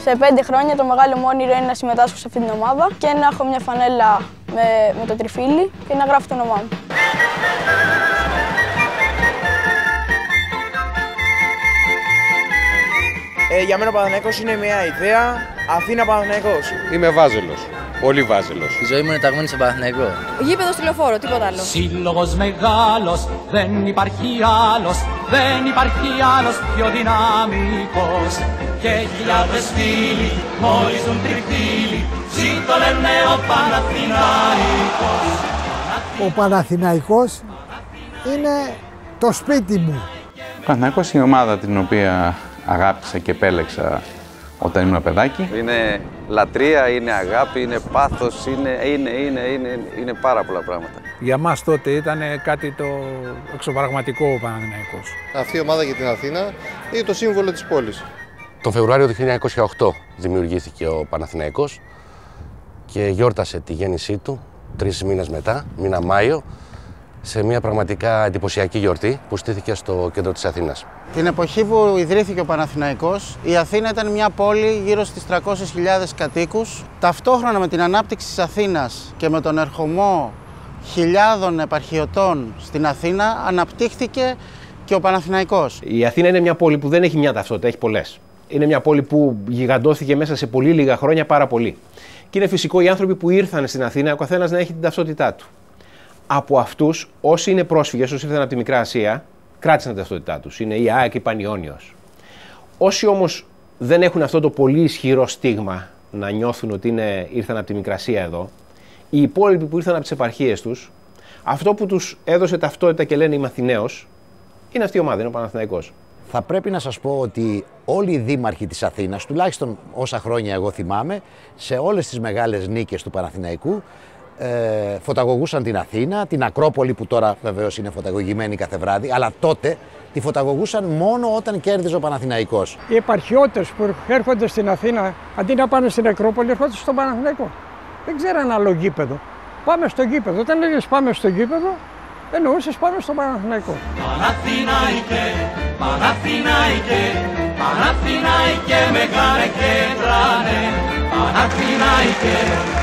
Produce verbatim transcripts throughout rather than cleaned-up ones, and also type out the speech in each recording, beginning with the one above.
Σε πέντε χρόνια το μεγάλο μου όνειρο είναι να συμμετάσχω σε αυτή την ομάδα και να έχω μια φανέλα με, με το τριφύλι και να γράφω το όνομά μου. Ε, για μένα ο Παναθηναϊκός είναι μια ιδέα. Αθήνα Παναθηναϊκός. Είμαι Βάζελος. Πολύ Βάζελος. Η ζωή μου είναι ταγμένη σε Παναθηναϊκό. Γήπεδο στη Λεωφόρο, τίποτα άλλο. Σύλλογος μεγάλος, δεν υπάρχει άλλος, δεν υπάρχει άλλος πιο δυναμικός. Και χιλιάδες φίλοι μόλις τον τριφύλι, ζήτω λένε ο Παναθηναϊκός. Ο Παναθηναϊκός είναι το σπίτι μου. Ο Παναθηναϊκός είναι η ομάδα την οποία αγάπησα και επέλεξα όταν ήμουν παιδάκι. Είναι λατρεία, είναι αγάπη, είναι πάθος, είναι, είναι, είναι, είναι, είναι πάρα πολλά πράγματα. Για μας τότε ήταν κάτι το εξωπραγματικό ο Παναθηναϊκός. Αυτή η ομάδα για την Αθήνα είναι το σύμβολο της πόλης. Τον Φεβρουάριο του χίλια εννιακόσια οκτώ δημιουργήθηκε ο Παναθηναϊκός και γιόρτασε τη γέννησή του τρεις μήνες μετά, μήνα Μάιο, σε μια πραγματικά εντυπωσιακή γιορτή που στήθηκε στο κέντρο της Αθήνας. Την εποχή που ιδρύθηκε ο Παναθηναϊκός, η Αθήνα ήταν μια πόλη γύρω στις τριακόσιες χιλιάδες κατοίκους. Ταυτόχρονα με την ανάπτυξη της Αθήνας και με τον ερχομό χιλιάδων επαρχιωτών στην Αθήνα, αναπτύχθηκε και ο Παναθηναϊκός. Η Αθήνα είναι μια πόλη που δεν έχει μια ταυτότητα, έχει πολλές. Είναι μια πόλη που γιγαντώθηκε μέσα σε πολύ λίγα χρόνια πάρα πολύ. Και είναι φυσικό οι άνθρωποι που ήρθαν στην Αθήνα, ο καθένας να έχει την ταυτότητά του. Από αυτούς, όσοι είναι πρόσφυγες, όσοι ήρθαν από τη Μικρά Ασία, κράτησαν την ταυτότητά τους. Είναι η ΑΕΚ, η Πανιόνιος. Όσοι όμως δεν έχουν αυτό το πολύ ισχυρό στίγμα να νιώθουν ότι είναι, ήρθαν από τη Μικρά Ασία εδώ, οι υπόλοιποι που ήρθαν από τις επαρχίες τους, αυτό που τους έδωσε ταυτότητα και λένε είμαι Αθηναίος, είναι αυτή η ομάδα, είναι ο Παναθηναϊκός. Θα πρέπει να σας πω ότι όλοι οι δήμαρχοι της Αθήνας, τουλάχιστον όσα χρόνια εγώ θυμάμαι, σε όλες τις μεγάλες νίκες του Παναθηναϊκού, Ε, φωταγωγούσαν την Αθήνα, την Ακρόπολη που τώρα βεβαίως είναι φωταγωγημένη κάθε βράδυ, αλλά τότε τη φωταγωγούσαν μόνο όταν κέρδιζε ο Παναθηναϊκός. Οι επαρχιώτες που έρχονται στην Αθήνα, αντί να πάνε στην Ακρόπολη, έρχονται στον Παναθηναϊκό. Δεν ξέραν άλλο γήπεδο. Πάμε στο γήπεδο. Όταν λέγες πάμε στο γήπεδο, εννοούσες πάμε στον Παναθηναϊκό. Παναθηναϊκέ, Παναθηναϊκέ, Παναθηναϊκέ μεγάλε και τράνε. Παναθηναϊκέ,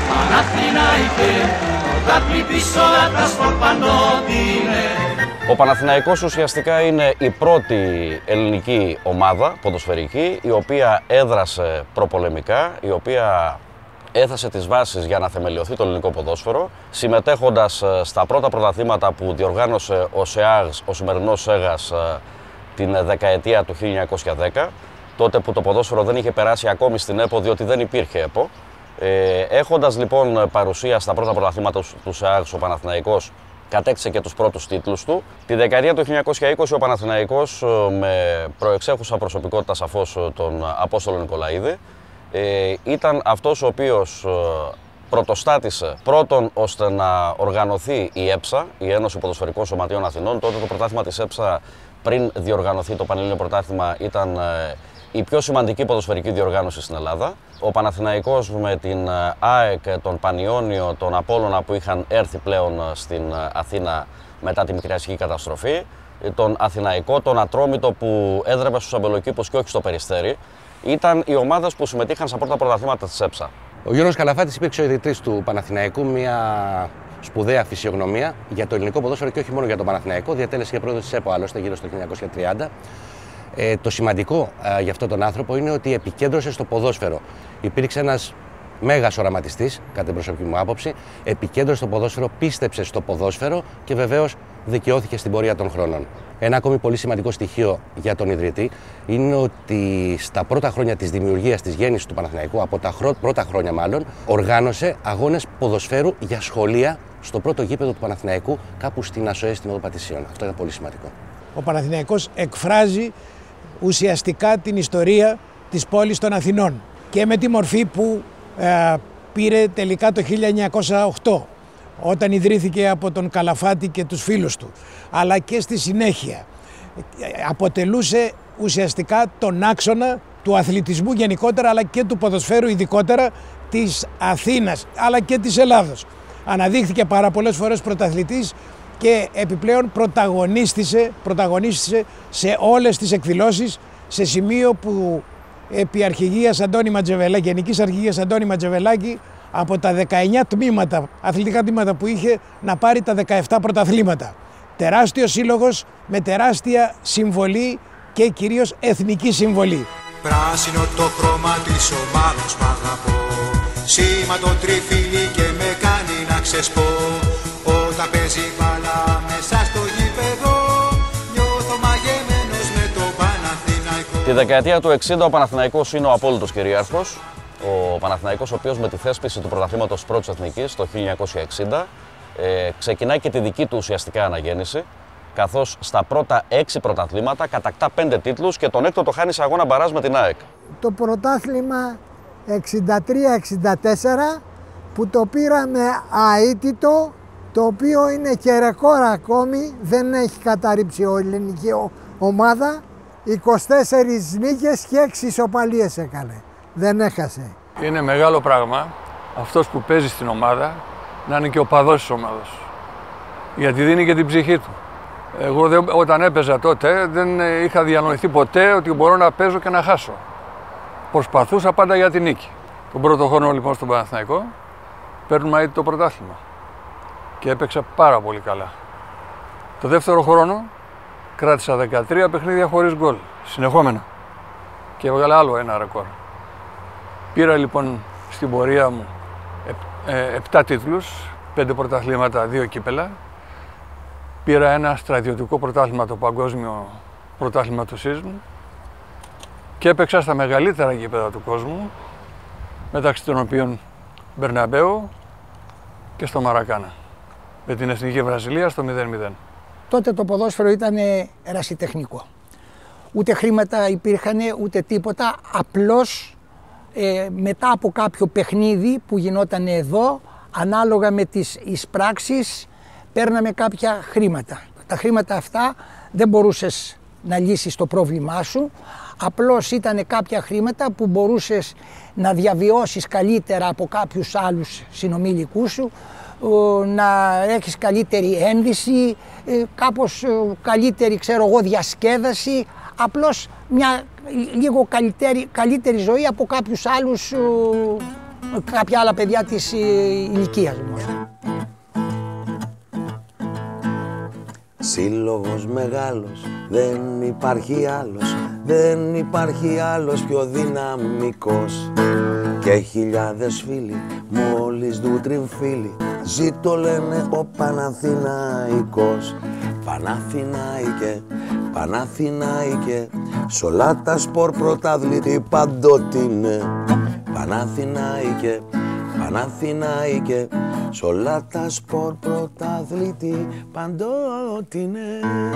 Παναθηναϊκέ, το δάκρυ πίσω τα σπορπανότινε. Ο Παναθηναϊκός ουσιαστικά είναι η πρώτη ελληνική ομάδα ποδοσφαιρική η οποία έδρασε προπολεμικά, η οποία έθεσε τις βάσεις για να θεμελιωθεί το ελληνικό ποδόσφαιρο, συμμετέχοντας στα πρώτα πρωταθλήματα που διοργάνωσε ο ΣΕΑΓΣ, ο σημερινός ΣΕΓΑΣ, την δεκαετία του χίλια εννιακόσια δέκα, τότε που το ποδόσφαιρο δεν είχε περάσει ακόμη στην ΕΠΟ, διότι δεν υπήρχε ΕΠΟ. Ε, έχοντας λοιπόν παρουσία στα πρώτα πρωταθλήματα του ΣΕΑΓΣ, ο Παναθηναϊκός κατέκτησε και τους πρώτους τίτλους του. Τη δεκαετία του χίλια εννιακόσια είκοσι ο Παναθηναϊκός, με προεξέχουσα προσωπικότητα σαφώς τον Απόστολο Νικολαίδη, ε, ήταν αυτός ο οποίος πρωτοστάτησε πρώτον ώστε να οργανωθεί η ΕΠΣΑ, η Ένωση Ποδοσφαιρικών Σωματείων Αθηνών. Τότε το πρωτάθλημα της ΕΠΣΑ, πριν διοργανωθεί το Πανελλήνιο Πρωτάθλημα, ήταν η πιο σημαντική ποδοσφαιρική διοργάνωση στην Ελλάδα. Ο Παναθηναϊκός με την ΑΕΚ, τον Πανιόνιο, τον Απόλλωνα που είχαν έρθει πλέον στην Αθήνα μετά τη μικρασική καταστροφή, τον Αθηναϊκό, τον Ατρόμητο που έδρευε στους αμπελοκήπους και όχι στο Περιστέρι, ήταν οι ομάδες που συμμετείχαν στα πρώτα πρωταθλήματα της ΕΠΣΑ. Ο Γιώργος Καλαφάτης υπήρξε ο ιδρυτής του Παναθηναϊκού, μια σπουδαία φυσιογνωμία για το ελληνικό ποδόσφαιρο και όχι μόνο για τον Παναθηναϊκό. Διατέλεσε και πρόεδρος της ΕΠΟ άλλωστε γύρω στο χίλια εννιακόσια τριάντα. Ε, το σημαντικό ε, για αυτόν τον άνθρωπο είναι ότι επικέντρωσε στο ποδόσφαιρο. Υπήρξε ένας μέγας οραματιστής, κατά την προσωπική μου άποψη, επικέντρωσε στο ποδόσφαιρο, πίστεψε στο ποδόσφαιρο και βεβαίως δικαιώθηκε στην πορεία των χρόνων. Ένα ακόμη πολύ σημαντικό στοιχείο για τον ιδρυτή είναι ότι στα πρώτα χρόνια της δημιουργίας της γέννησης του Παναθηναϊκού, από τα πρώτα χρόνια μάλλον, οργάνωσε αγώνες ποδοσφαίρου για σχολεία στο πρώτο γήπεδο του Παναθηναϊκού, κάπου στην ΑΣΟΕ στην Οδό Πατησίων. Αυτό είναι πολύ σημαντικό. Ο Παναθηναϊκός εκφράζει ουσιαστικά την ιστορία της πόλης των Αθηνών και με τη μορφή που ε, πήρε τελικά το χίλια εννιακόσια οκτώ, όταν ιδρύθηκε από τον Καλαφάτη και τους φίλους του, αλλά και στη συνέχεια αποτελούσε ουσιαστικά τον άξονα του αθλητισμού γενικότερα, αλλά και του ποδοσφαίρου ειδικότερα της Αθήνας, αλλά και της Ελλάδος. Αναδείχθηκε πάρα πολλές φορές πρωταθλητής και επιπλέον πρωταγωνίστησε, πρωταγωνίστησε σε όλες τις εκδηλώσεις, σε σημείο που επί αρχηγίας Αντώνη Ματζεβελάκη, γενικής αρχηγίας Αντώνη Ματζεβελάκη, από τα δεκαεννιά τμήματα, αθλητικά τμήματα που είχε, να πάρει τα δεκαεπτά πρωταθλήματα. Τεράστιος σύλλογος με τεράστια συμβολή και κυρίως εθνική συμβολή. Πράσινο το χρώμα της ομάδας μ' αγαπώ, σήμα το τριφύλι και με κάνει να ξεσπώ. Όταν παίζει μπάλα μέσα στο γήπεδο, νιώθω μαγεμένος με το Παναθηναϊκό. Τη δεκαετία του εξήντα ο Παναθηναϊκός είναι ο απόλυτος κυρίαρχος. Ο Παναθηναϊκός, ο οποίος με τη θέσπιση του πρωταθλήματος πρώτης εθνικής το χίλια εννιακόσια εξήντα ε, ξεκινάει και τη δική του ουσιαστικά αναγέννηση, καθώς στα πρώτα έξι πρωταθλήματα κατακτά πέντε τίτλους και τον έκτο το χάνει σε αγώνα μπαράζ με την ΑΕΚ. Το πρωτάθλημα εξήντα τρία εξήντα τέσσερα που το πήραμε αίτητο, το οποίο είναι και ρεκόρ ακόμη, δεν έχει καταρρύψει η ελληνική ομάδα. είκοσι τέσσερις νίκες και έξι ισοπαλίες έκανε. Δεν έχασε. Είναι μεγάλο πράγμα αυτός που παίζει στην ομάδα να είναι και ο παδός της ομάδας. Γιατί δίνει και την ψυχή του. Εγώ δεν, όταν έπαιζα τότε δεν είχα διανοηθεί ποτέ ότι μπορώ να παίζω και να χάσω. Προσπαθούσα πάντα για την νίκη. Τον πρώτο χρόνο λοιπόν στον Παναθηναϊκό παίρνουμε ήδη το πρωτάθλημα. Και έπαιξα πάρα πολύ καλά. Το δεύτερο χρόνο κράτησα δεκατρία παιχνίδια χωρίς γκολ. Συνεχόμενα. Και έβγαλα άλλο ένα ρεκόρ. Πήρα λοιπόν στην πορεία μου επτά τίτλους, πέντε πρωταθλήματα, δύο κύπελα. Πήρα ένα στρατιωτικό πρωτάθλημα, το παγκόσμιο πρωτάθλημα του Σύσμου, και έπαιξα στα μεγαλύτερα γήπεδα του κόσμου, μεταξύ των οποίων Μπερναμπέου και στο Μαρακάνα, με την Εθνική Βραζιλία στο μηδέν μηδέν. Τότε το ποδόσφαιρο ήταν ερασιτεχνικό. Ούτε χρήματα υπήρχαν, ούτε τίποτα, απλώς ε, μετά από κάποιο παιχνίδι που γινόταν εδώ, ανάλογα με τις εισπράξεις, παίρναμε κάποια χρήματα. Τα χρήματα αυτά δεν μπορούσες να λύσεις το πρόβλημά σου, απλώς ήταν κάποια χρήματα που μπορούσες να διαβιώσεις καλύτερα από κάποιους άλλους συνομιλικούς σου, να έχεις καλύτερη ένδυση, κάπως καλύτερη, ξέρω εγώ, διασκέδαση, απλώς μια λίγο καλύτερη, καλύτερη ζωή από κάποιους άλλους, κάποια άλλα παιδιά της ηλικίας μου. Σύλλογος μεγάλος, δεν υπάρχει άλλος, δεν υπάρχει άλλος πιο δυναμικός. Και χιλιάδες φίλοι, μόλις του τριφύλι, ζήτω λένε ο Παναθηναϊκός. Παναθηναϊκέ, Παναθηναϊκέ, σ' όλα τα σπορ πρωταθλητή παντότινε. Παναθηναϊκέ, Παναθηναϊκέ, σ' όλα τα σπορ πρωταθλητή παντότινε.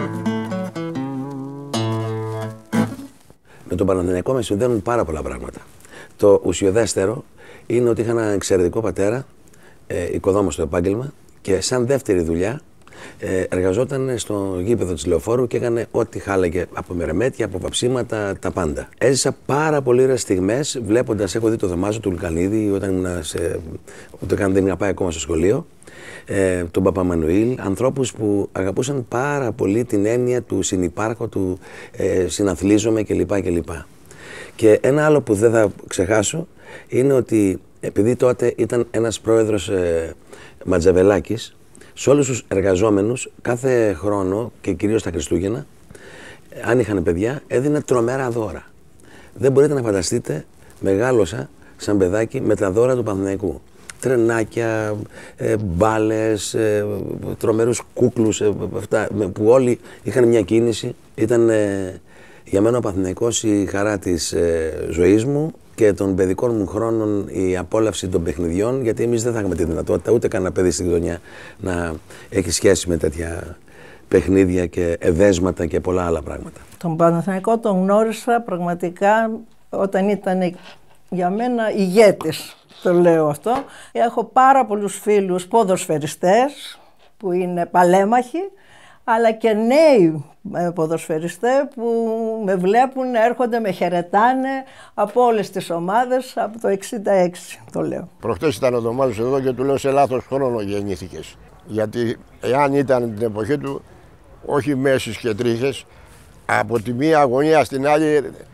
Με τον Παναθηναϊκό με συνδέουν πάρα πολλά πράγματα. Το ουσιοδέστερο είναι ότι είχα ένα εξαιρετικό πατέρα, ε, οικοδόμο στο επάγγελμα, και σαν δεύτερη δουλειά ε, εργαζόταν στο γήπεδο της Λεωφόρου και έκανε ό,τι χάλαγε, από μερεμέτια, από βαψίματα, τα πάντα. Έζησα πάρα πολύ ωραίες στιγμές βλέποντας, έχω δει το Δωμάζο του Λουκανίδη όταν ήμουν σε, ούτε καν δεν είχα πάει ακόμα στο σχολείο, ε, τον Παπαμανουήλ, ανθρώπους που αγαπούσαν πάρα πολύ την έννοια του συνυπάρχω, του ε, συναθλίζομαι κλπ. κλπ. Και ένα άλλο που δεν θα ξεχάσω είναι ότι επειδή τότε ήταν ένας πρόεδρος ε, Ματζαβελάκης, σε όλους τους εργαζόμενους κάθε χρόνο και κυρίως τα Χριστούγεννα, αν είχαν παιδιά, έδινε τρομερά δώρα. Δεν μπορείτε να φανταστείτε, μεγάλωσα σαν παιδάκι με τα δώρα του Παναθηναϊκού. Τρενάκια, ε, μπάλες, ε, τρομερούς κούκλους, ε, αυτά, που όλοι είχαν μια κίνηση. Ήταν ε, για μένα ο Παναθηναϊκός η χαρά της ε, ζωής μου και των παιδικών μου χρόνων η απόλαυση των παιχνιδιών, γιατί εμείς δεν θα είχαμε τη δυνατότητα ούτε κανένα παιδί στη γειτονιά να έχει σχέση με τέτοια παιχνίδια και εδέσματα και πολλά άλλα πράγματα. Τον Παναθηναϊκό τον γνώρισα πραγματικά όταν ήταν για μένα ηγέτης, το λέω αυτό. Έχω πάρα πολλούς φίλους ποδοσφαιριστές που είναι παλέμαχοι, αλλά και νέοι ποδοσφαιριστές που με βλέπουν, έρχονται, με χαιρετάνε από όλες τις ομάδες από το εξήντα έξι, το λέω. Προχτές ήταν ο Δωμάζος εδώ και του λέω σε λάθος χρόνο γεννήθηκες. Γιατί εάν ήταν την εποχή του, όχι μέσεις και τρίχες, από τη μία αγωνία στην άλλη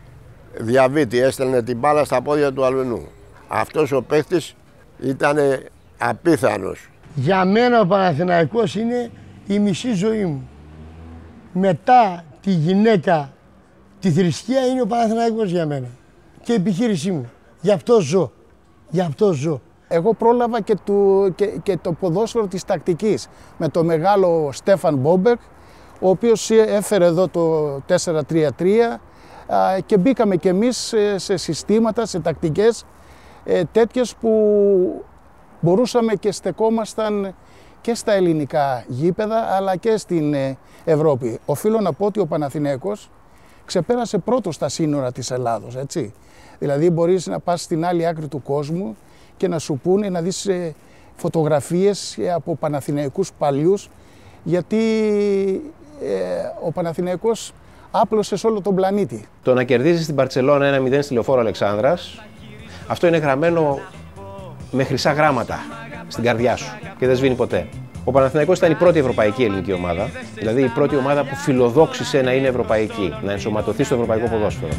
διαβήτη, έστελνε την μπάλα στα πόδια του αλουνού. Αυτός ο παίχτης ήταν απίθανος. Για μένα ο Παναθηναϊκός είναι η μισή ζωή μου. Μετά τη γυναίκα, τη θρησκεία είναι ο Παναθηναϊκός για μένα. Και η επιχείρησή μου. Γι' αυτό ζω. Γι' αυτό ζω. Εγώ πρόλαβα και, του, και, και το ποδόσφαιρο της τακτικής με το μεγάλο Στέφαν Μπόμπερ, ο οποίος έφερε εδώ το τέσσερα τρία τρία και μπήκαμε κι εμείς σε συστήματα, σε τακτικές τέτοιες που μπορούσαμε και στεκόμασταν και στα ελληνικά γήπεδα αλλά και στην Ευρώπη. Οφείλω να πω ότι ο Παναθηναϊκός ξεπέρασε πρώτος στα σύνορα της Ελλάδος, έτσι. Δηλαδή μπορείς να πας στην άλλη άκρη του κόσμου και να σου πούνε να δεις φωτογραφίες από Παναθηναϊκούς παλιούς, γιατί ε, ο Παναθηναϊκός άπλωσε σε όλο τον πλανήτη. Το να κερδίζεις στην Μπαρτσελώνα ένα μηδέν στη Λεωφόρο Αλεξάνδρας, αυτό είναι γραμμένο με χρυσά γράμματα στην καρδιά σου και δεν σβήνει ποτέ. Ο Παναθηναϊκός ήταν η πρώτη ευρωπαϊκή ελληνική ομάδα, δηλαδή η πρώτη ομάδα που φιλοδόξησε να είναι ευρωπαϊκή, να ενσωματωθεί στο ευρωπαϊκό ποδόσφαιρο.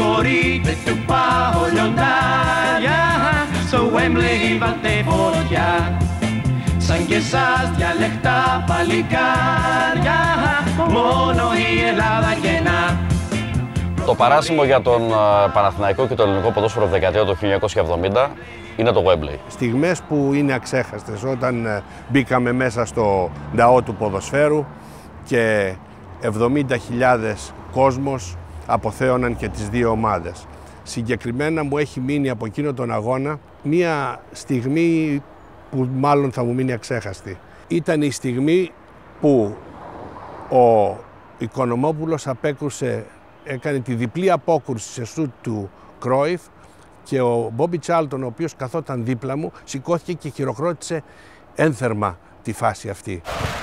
Σαν και εσάς διαλεκτά παλικάρια, μόνο η Ελλάδα κενά. Το παράσημο για τον Παναθηναϊκό και το ελληνικό ποδόσφαιρο δεκαετία του χίλια εννιακόσια εβδομήντα είναι το Wembley. Στιγμές που είναι αξέχαστες, όταν μπήκαμε μέσα στο ναό του ποδοσφαίρου και εβδομήντα χιλιάδες κόσμος αποθέωναν και τις δύο ομάδες. Συγκεκριμένα μου έχει μείνει από εκείνο τον αγώνα μία στιγμή που μάλλον θα μου μείνει αξέχαστη. Ήταν η στιγμή που ο Οικονομόπουλος απέκρουσε, έκανε τη διπλή απόκρουση σε σουτ του Κρόιφ και ο Μπόμπι Τσάλτον, ο οποίος καθόταν δίπλα μου, σηκώθηκε και χειροκρότησε ένθερμα τη φάση αυτή.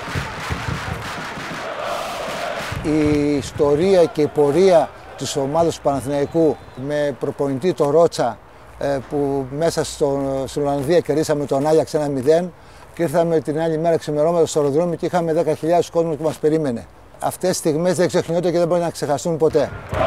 Η ιστορία και η πορεία της ομάδας του Παναθηναϊκού με προπονητή το Ρότσα, που μέσα στο, στην Ολλανδία κερδίσαμε τον Άγιαξ ένα μηδέν και ήρθαμε την άλλη μέρα ξημερώματα στο αεροδρόμιο και είχαμε δέκα χιλιάδες κόσμος που μας περίμενε. Αυτές τις στιγμές δεν ξεχνιόνται και δεν μπορεί να ξεχαστούν ποτέ.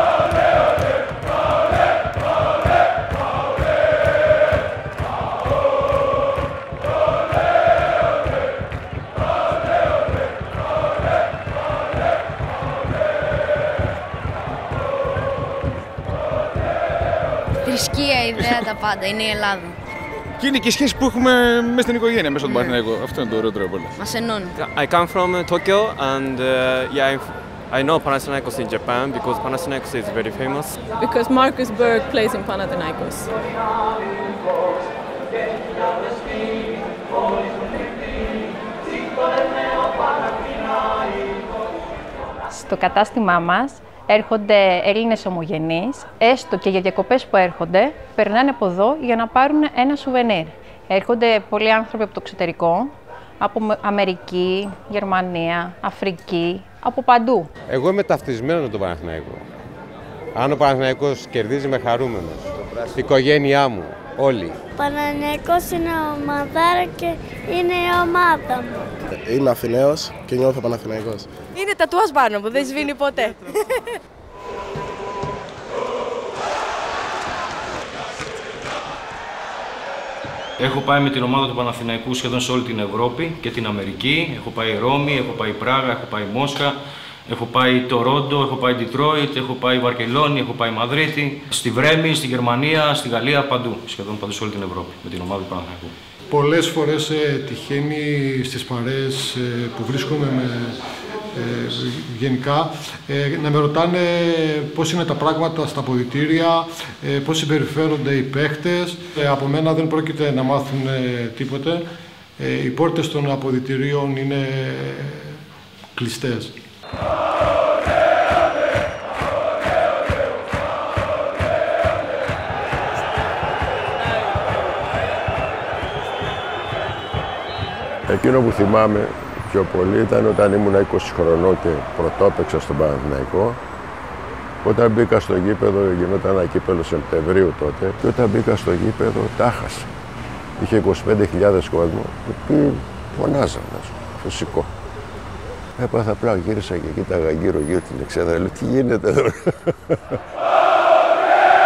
Θρησκεία, ιδέα, τα πάντα. Είναι η Ελλάδα. Και είναι και η σχέση που έχουμε μέσα στην οικογένεια, μέσα στον Παναθηναϊκό. Αυτό είναι το ωραιότερο από όλα. Μας ενώνει. I come from Tokyo and uh, yeah, I know Panathinaikos in Japan because Panathinaikos is very famous. Because Marcus Berg plays in Panathinaikos. Στο κατάστημά μας έρχονται Έλληνες ομογενείς, έστω και για διακοπές που έρχονται, περνάνε από εδώ για να πάρουν ένα σουβενίρ. Έρχονται πολλοί άνθρωποι από το εξωτερικό, από Αμερική, Γερμανία, Αφρική, από παντού. Εγώ είμαι ταυτισμένος με τον Παναθηναϊκό. Αν ο Παναθηναϊκός κερδίζει, είμαι χαρούμενος. Η οικογένειά μου, όλοι. Ο Παναθηναϊκός είναι ομαδάρα και είναι η ομάδα μου. Είμαι Αθηναίος και νιώθω Παναθηναϊκός. Είναι τατουάζ πάνω μου, δεν σβήνει ποτέ. Έχω πάει με την ομάδα του Παναθηναϊκού σχεδόν σε όλη την Ευρώπη και την Αμερική. Έχω πάει Ρώμη, έχω πάει Πράγα, έχω πάει Μόσχα, έχω πάει Τορόντο, έχω πάει Ντιτρόιτ, έχω πάει Βαρκελόνη, έχω πάει Μαδρίτη, στη Βρέμη, στη Γερμανία, στη Γαλλία, παντού. Σχεδόν παντού σε όλη την Ευρώπη με την ομάδα του Παναθηναϊκού. Πολλές φορές ε, τυχαίνει στις παρέες ε, που βρίσκομαι με, ε, γενικά ε, να με ρωτάνε πώς είναι τα πράγματα στα αποδυτήρια, ε, πώς συμπεριφέρονται οι παίχτες. Ε, από μένα δεν πρόκειται να μάθουν ε, τίποτε. Ε, οι πόρτες των αποδυτηρίων είναι κλειστές. Εκείνο που θυμάμαι πιο πολύ ήταν όταν ήμουν είκοσι χρονών και πρωτόπαιξα στον Παναθηναϊκό. Όταν μπήκα στο γήπεδο, γινόταν ένα κύπελλο Σεπτεμβρίου τότε, και όταν μπήκα στο γήπεδο τα χάσα. Είχε είκοσι πέντε χιλιάδες κόσμο, οι οποίοι φωνάζανε, φυσικό. Έπαθα απλά, γύρισα και κοίταγα γύρω-γύρω την εξέδρα, λέω τι γίνεται εδώ.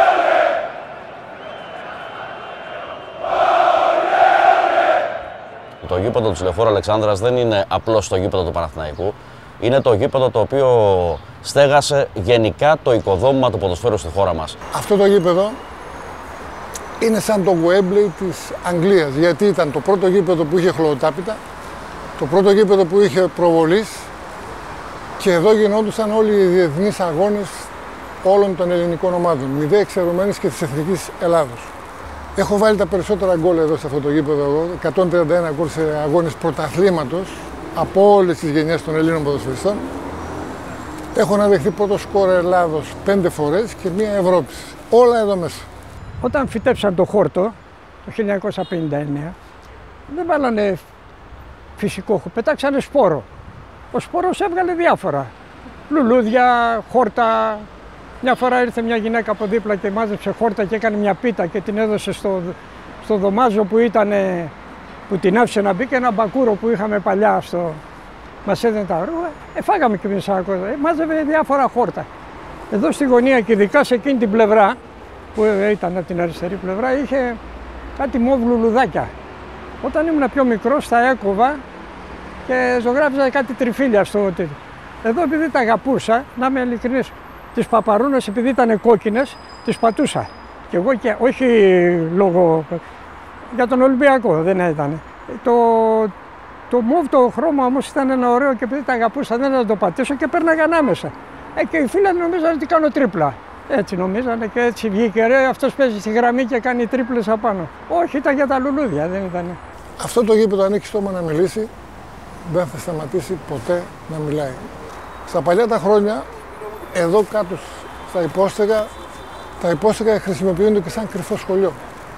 το γήπεδο του Λεωφόρου Αλεξάνδρας δεν είναι απλώς το γήπεδο του Παναθηναϊκού. Είναι το γήπεδο το οποίο στέγασε γενικά το οικοδόμημα του ποδοσφαίρου στη χώρα μας. Αυτό το γήπεδο είναι σαν το Wembley της Αγγλίας, γιατί ήταν το πρώτο γήπεδο που είχε χλωροτάπητα, το πρώτο γήπεδο που είχε προβολής και εδώ γινόντουσαν όλοι οι διεθνείς αγώνες όλων των ελληνικών ομάδων, μη δε εξαιρουμένης και της Εθνικής Ελλάδος. Έχω βάλει τα περισσότερα γκολ εδώ σε αυτό το γήπεδο εδώ, εκατόν τριάντα ένα γκολ σε αγώνες πρωταθλήματος από όλες τις γενιές των Ελλήνων ποδοσφαιριστών. Έχω αναδεχθεί πρώτο σκόρ Ελλάδος πέντε φορές και μία Ευρώπης. Όλα εδώ μέσα. Όταν φυτέψαν το χόρτο το χίλια εννιακόσια πενήντα εννέα, δεν βάλανε φυσικό, πετάξανε σπόρο. Ο σπόρος έβγαλε διάφορα. Λουλούδια, χόρτα. Μια φορά ήρθε μια γυναίκα από δίπλα και μάζεψε χόρτα και έκανε μια πίτα και την έδωσε στο, στο δωμάζο που, ήτανε, που την άφησε να μπει και ένα μπακούρο που είχαμε παλιά στο... Μας έδινε τα ρούχα, ε, φάγαμε και εμείς ένα κόσμο, ε, μάζευε διάφορα χόρτα. Εδώ στη γωνία και ειδικά σε εκείνη την πλευρά, που ήταν από την αριστερή πλευρά, είχε κάτι μοβ λουλουδάκια. Όταν ήμουν πιο μικρός τα έκοβα και ζωγράφιζα κάτι τριφύλια στο τέτοιο. Εδώ επειδή τα αγαπούσα, να είμαι ειλικρινής, τις παπαρούνες επειδή ήταν κόκκινες, τις πατούσα. Και εγώ και όχι λόγω, για τον Ολυμπιακό δεν ήταν. Το, το μοβ το χρώμα όμως ήταν ένα ωραίο και επειδή τα αγαπούσα δεν να το πατήσω και πέρναγα ανάμεσα. Ε, και οι φίλοι νομίζανε ότι κάνω τρίπλα. Έτσι νομίζανε και έτσι βγήκε, ρε, αυτός παίζει στη γραμμή και κάνει τρίπλες απάνω. Όχι, ήταν για τα λουλούδια, δεν ήταν. Αυτό το γήπεδο αν έχει στόμα να μιλήσει, δεν θα σταματήσει ποτέ να μιλάει. Στα παλιά τα χρόνια, εδώ κάτω στα υπόστεγα, τα υπόστεγα χρησιμοποιούνται και σαν κρυφό σχολείο.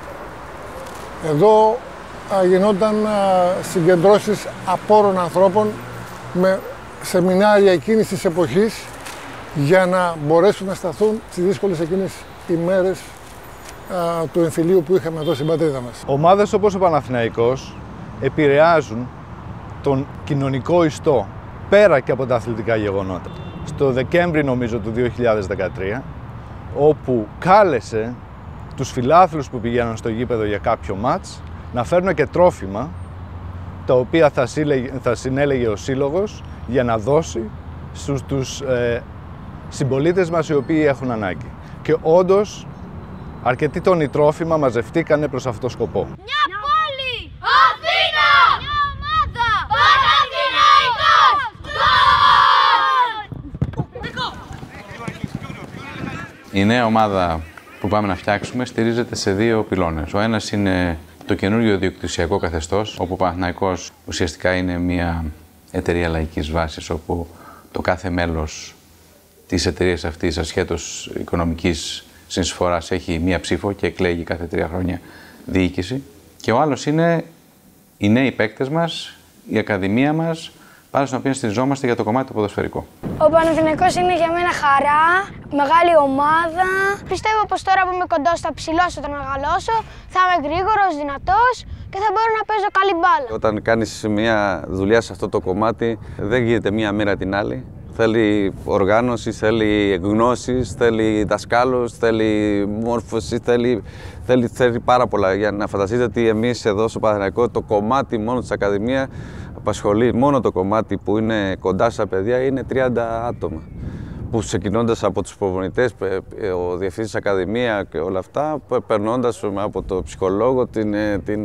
Εδώ α, γινόταν α, συγκεντρώσεις απόρων ανθρώπων με σεμινάρια εκείνης της εποχής για να μπορέσουν να σταθούν στις δύσκολες εκείνες ημέρες α, του εμφυλίου που είχαμε εδώ στην πατρίδα μας. Ομάδες όπως ο Παναθηναϊκός επηρεάζουν τον κοινωνικό ιστό πέρα και από τα αθλητικά γεγονότα. Στο Δεκέμβρη νομίζω του δύο χιλιάδες δεκατρία, όπου κάλεσε τους φιλάθλους που πηγαίνουν στο γήπεδο για κάποιο μάτς να φέρουν και τρόφιμα τα οποία θα, σύλλεγε, θα συνέλεγε ο σύλλογος για να δώσει στους τους ε, συμπολίτες μας οι οποίοι έχουν ανάγκη. Και όντως αρκετοί τόνοι τρόφιμα μαζευτήκανε προς αυτό το σκοπό. Μια πόλη! Αθήνα! Μια ομάδα! Παναθηναϊκός! Η νέα ομάδα που πάμε να φτιάξουμε στηρίζεται σε δύο πυλώνες. Ο ένας είναι το καινούριο διοκτησιακό καθεστώς, όπου ο Παναθηναϊκός ουσιαστικά είναι μια εταιρεία λαϊκής βάσης, όπου το κάθε μέλος της εταιρείας αυτής, ασχέτως οικονομικής συνεισφοράς, έχει μία ψήφο και εκλέγει κάθε τρία χρόνια διοίκηση. Και ο άλλος είναι οι νέοι παίκτες μας, η ακαδημία μας, πάνω στην οποία στηριζόμαστε για το κομμάτι το ποδοσφαιρικό. Ο Παναθηναϊκός είναι για μένα χαρά, μεγάλη ομάδα. Πιστεύω πως τώρα που είμαι κοντός θα ψηλώσω, θα μεγαλώσω, θα είμαι γρήγορος, δυνατός και θα μπορώ να παίζω καλή μπάλα. Όταν κάνεις μια δουλειά σε αυτό το κομμάτι, δεν γίνεται μία μέρα την άλλη. Θέλει οργάνωση, θέλει γνώσεις, θέλει δασκάλους, θέλει μόρφωση, θέλει, θέλει, θέλει πάρα πολλά. Για να φανταστείτε ότι εμείς εδώ στο Παναθηναϊκό το κομμάτι μόνο της Ακαδημίας απασχολεί, μόνο το κομμάτι που είναι κοντά στα παιδιά είναι τριάντα άτομα. Που ξεκινώντας από τους προπονητές, ο διευθυντής της Ακαδημία και όλα αυτά, περνώντας από το ψυχολόγο, την, την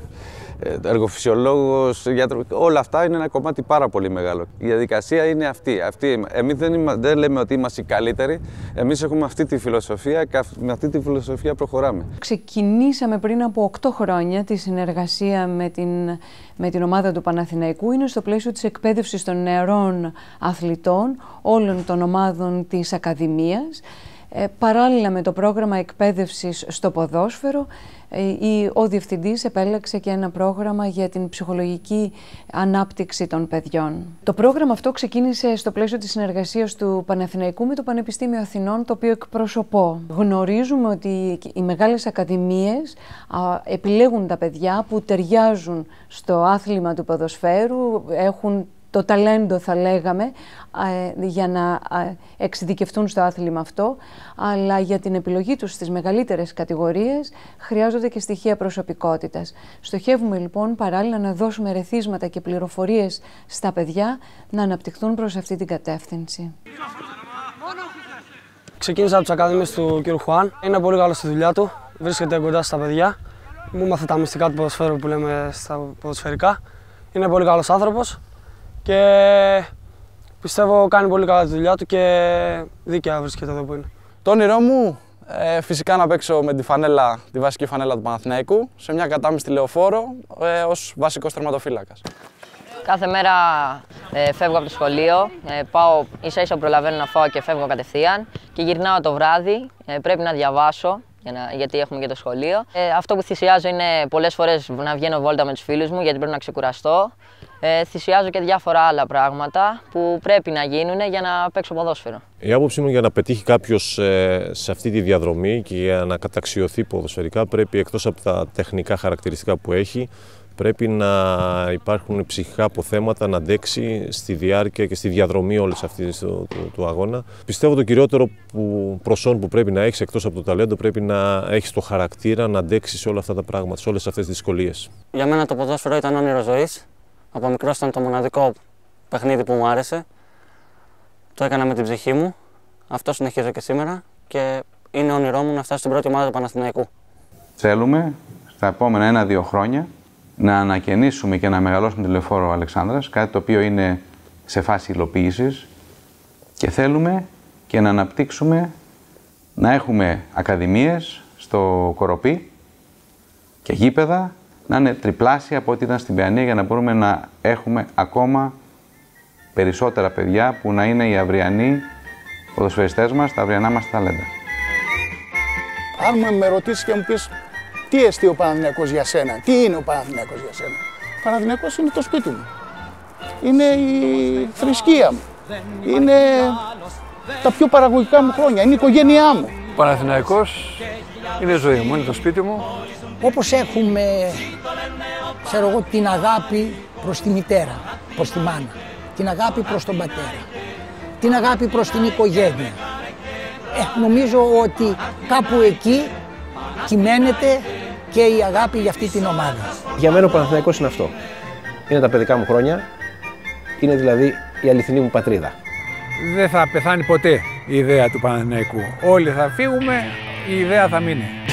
εργοφυσιολόγος, γιατρό, όλα αυτά είναι ένα κομμάτι πάρα πολύ μεγάλο. Η διαδικασία είναι αυτή. αυτή. Εμείς δεν, είμα, δεν λέμε ότι είμαστε οι καλύτεροι, εμείς έχουμε αυτή τη φιλοσοφία και με αυτή τη φιλοσοφία προχωράμε. Ξεκινήσαμε πριν από οκτώ χρόνια τη συνεργασία με την, με την ομάδα του Παναθηναϊκού. Είναι στο πλαίσιο της εκπαίδευσης των νεαρών αθλητών όλων των ομάδων της Ακαδημίας. Ε, παράλληλα με το πρόγραμμα εκπαίδευσης στο ποδόσφαιρο, ε, ο Διευθυντής επέλεξε και ένα πρόγραμμα για την ψυχολογική ανάπτυξη των παιδιών. Το πρόγραμμα αυτό ξεκίνησε στο πλαίσιο της συνεργασίας του Παναθηναϊκού με το Πανεπιστήμιο Αθηνών, το οποίο εκπροσωπώ. Γνωρίζουμε ότι οι μεγάλες ακαδημίες α, επιλέγουν τα παιδιά που ταιριάζουν στο άθλημα του ποδοσφαίρου, έχουν το ταλέντο, θα λέγαμε, για να εξειδικευτούν στο άθλημα αυτό, αλλά για την επιλογή τους στις μεγαλύτερες κατηγορίες χρειάζονται και στοιχεία προσωπικότητας. Στοχεύουμε λοιπόν παράλληλα να δώσουμε ερεθίσματα και πληροφορίες στα παιδιά να αναπτυχθούν προς αυτή την κατεύθυνση. Ξεκίνησα από τις ακαδημίες του κ. Χουάν. Είναι πολύ καλό στη δουλειά του, βρίσκεται κοντά στα παιδιά. Μου μάθε τα μυστικά του ποδοσφαίρου που λέμε στα ποδοσφαιρικά. Είναι πολύ καλός άνθρωπος και πιστεύω κάνει πολύ καλά τη δουλειά του και δίκαια βρίσκεται εδώ που είναι. Το όνειρό μου ε, φυσικά να παίξω με τη φανέλα, τη βασική φανέλα του Παναθηναϊκού σε μια κατάμεστη Λεωφόρο ε, ως βασικός τερματοφύλακας. Κάθε μέρα ε, φεύγω από το σχολείο, ε, πάω ίσα ίσα προλαβαίνω να φάω και φεύγω κατευθείαν και γυρνάω το βράδυ, ε, πρέπει να διαβάσω για να, γιατί έχουμε και το σχολείο. Ε, αυτό που θυσιάζω είναι πολλές φορές να βγαίνω βόλτα με τους φίλους μου γιατί πρέπει να ξεκουραστώ. Ε, θυσιάζω και διάφορα άλλα πράγματα που πρέπει να γίνουν για να παίξω ποδόσφαιρο. Η άποψή μου για να πετύχει κάποιος ε, σε αυτή τη διαδρομή και για να καταξιωθεί ποδοσφαιρικά πρέπει εκτός από τα τεχνικά χαρακτηριστικά που έχει πρέπει να υπάρχουν ψυχικά αποθέματα να αντέξει στη διάρκεια και στη διαδρομή όλης αυτής του, του, του αγώνα. Πιστεύω το κυριότερο που, προσόν που πρέπει να έχεις εκτός από το ταλέντο πρέπει να έχεις το χαρακτήρα να αντέξεις σε όλα αυτά τα πράγματα, σε όλες αυτές τις δυσκολίες. Για μένα το ποδόσφαιρο ήταν όνειρο ζωής. Από μικρός ήταν το μοναδικό παιχνίδι που μου άρεσε. Το έκανα με την ψυχή μου. Αυτό συνεχίζω και σήμερα και είναι όνειρό μου να φτάσω στην πρώτη ομάδα του Παναθηναϊκού. Θέλουμε στα επόμενα ένα-δύο χρόνια να ανακαινήσουμε και να μεγαλώσουμε τη Λεωφόρο Αλεξάνδρας, κάτι το οποίο είναι σε φάση υλοποίησης και θέλουμε και να αναπτύξουμε, να έχουμε ακαδημίες στο Κοροπή και γήπεδα να είναι τριπλάσια από ό,τι ήταν στην Παιανία για να μπορούμε να έχουμε ακόμα περισσότερα παιδιά που να είναι οι αυριανοί ποδοσφαιριστές μας, τα αυριανά μας ταλέντα. Αν με ρωτήσεις και μου πεις τι εστί ο Παναθηναϊκός για σένα, τι είναι ο Παναθηναϊκός για σένα, ο Παναθηναϊκός είναι το σπίτι μου, είναι η θρησκεία μου, είναι τα πιο παραγωγικά μου χρόνια, είναι η οικογένειά μου. Ο Παναθηναϊκός είναι η ζωή μου, είναι το σπίτι μου. Όπως έχουμε, ξέρω εγώ, την αγάπη προς τη μητέρα, προς τη μάνα, την αγάπη προς τον πατέρα, την αγάπη προς την οικογένεια. Ε, νομίζω ότι κάπου εκεί κυμαίνεται και η αγάπη για αυτή την ομάδα. Για μένα ο Παναθηναϊκός είναι αυτό. Είναι τα παιδικά μου χρόνια, είναι δηλαδή η αληθινή μου πατρίδα. Δεν θα πεθάνει ποτέ η ιδέα του Παναθηναϊκού. Όλοι θα φύγουμε, η ιδέα θα μείνει.